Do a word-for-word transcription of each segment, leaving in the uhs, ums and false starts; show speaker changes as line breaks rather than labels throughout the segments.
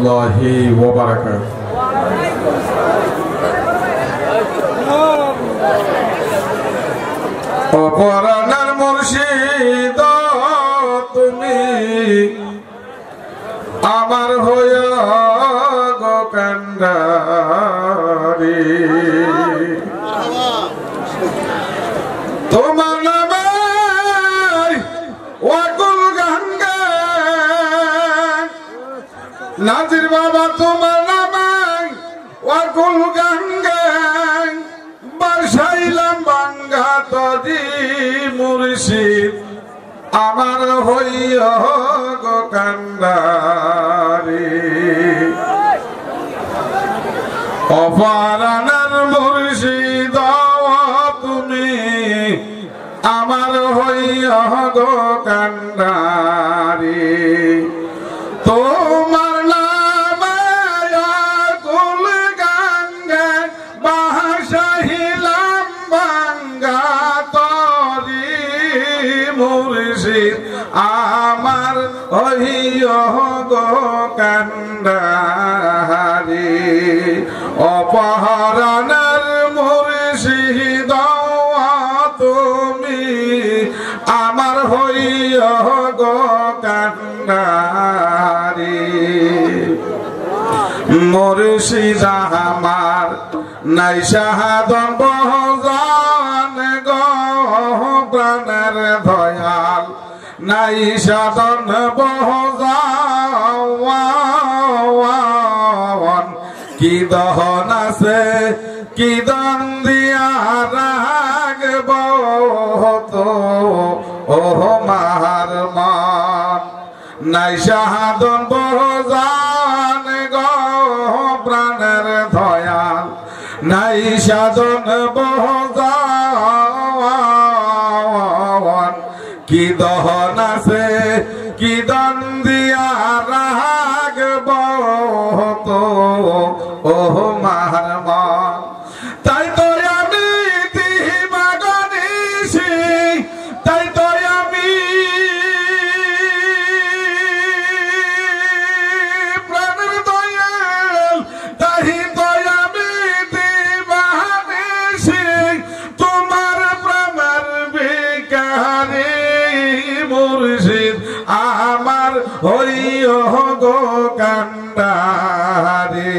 রাহমাতুল্লাহি ওয়া বারাকাতুহু। অপরাণের মুর্শিদ তুমি আমার হইয়া গো কান্ডারি, তোমার নামে ওয়াকুল গঙ্গা নাজির বাবা, তোমার নামে ওয়াকুল গঙ্গা বাসাইলাম বাঙ্গা তরি মুর্শিদ আমার হইয়া গো কান্ডারি। অপরাণের মুর্শিদ তুমি আমার হইয়া গো কান্ডারি, তোমার নামে আকুল গঙ্গা বাসাইলাম বাঙ্গা তরি মুর্শিদ আমার হইয়া গো কান্ডারি। অপহরণের মুর্শিদ তুমি আমার হইয়া গো কান্ডারি। মুর্শিদ আমার নাই সাধন বহজান গো প্রাণের দয়াল, নাই সাধন বহজান কি দহন আছে কি দন দিয়া রাগব তো ও মাহার মান, নাই সাধন বহজান গো প্রাণের দয়াল, নাই সাধন বহজান কি দহন আছে কি দন দিয়া রাগব তো ও মাহার মান। তাই তো আমি দিবাগনিছি, তাই তো আমি প্রাণের দয়াল, তাই তো আমি দিবাগনিছি তোমার প্রেমের ভিখারি মুর্শিদ আমার হইয়া গো কান্ডারি।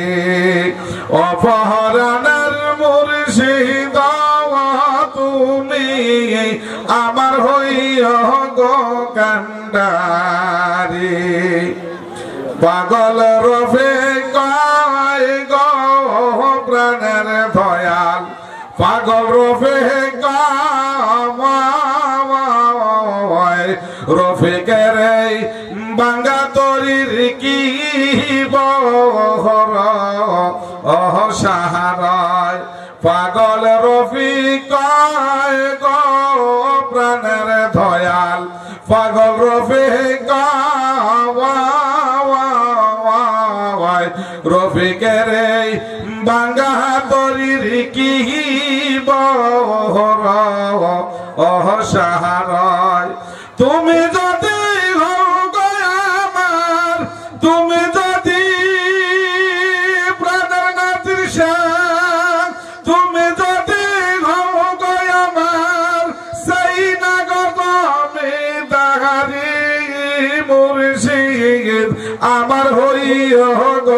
অপহরণের মুর্শিদ তুমি আমার হইয়া গো কান্ডারি। পাগল রফিক গো প্রাণের দয়াল, পাগল রফিক রফিকের বাঙ্গা তরির কি বহর অহ সাহারায়। পাগল রফিক গো প্রাণের দয়াল, পাগল রফিক রফিকের বাঙ্গা তরির কি বহর অহ সাহারায়। তুমি যদি হও গো আমার, তুমি যদি প্রাণের নাতির শান, তুমি যদি হও গো আমার সেই না গো তুমি দাহারি মুর্শিদ আমার হইয়া গো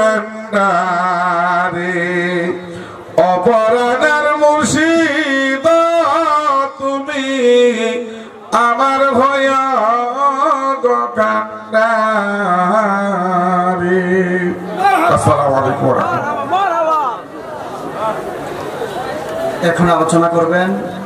কান্ডারি। অপরাণের মুর্শিদ তুমি আমার হইয়া গো কান্ডারি। আসসালামু আলাইকুম।
এখন আলোচনা করবেন